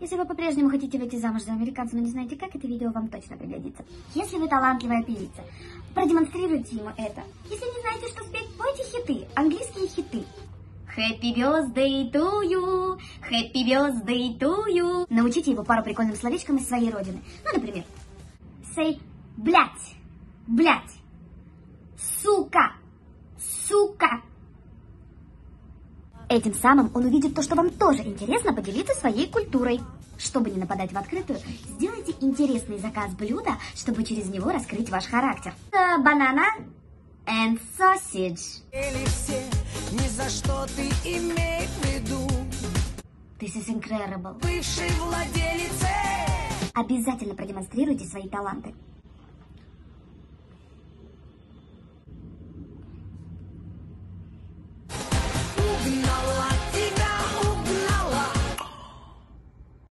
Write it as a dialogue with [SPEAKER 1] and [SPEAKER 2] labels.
[SPEAKER 1] Если вы по-прежнему хотите выйти замуж за американца, но не знаете как, это видео вам точно пригодится. Если вы талантливая певица, продемонстрируйте ему это. Если не знаете, что спеть, пойте хиты, английские хиты. Happy birthday to you, happy birthday to you. Научите его пару прикольным словечкам из своей родины. Ну, например, say блять, блять, сука, сука. Этим самым он увидит то, что вам тоже интересно поделиться своей культурой. Чтобы не нападать в открытую, сделайте интересный заказ блюда, чтобы через него раскрыть ваш характер. Банана and sausage.
[SPEAKER 2] Ни за что ты имей в виду.
[SPEAKER 1] This is incredible.
[SPEAKER 2] Бывший владелец.
[SPEAKER 1] Обязательно продемонстрируйте свои таланты.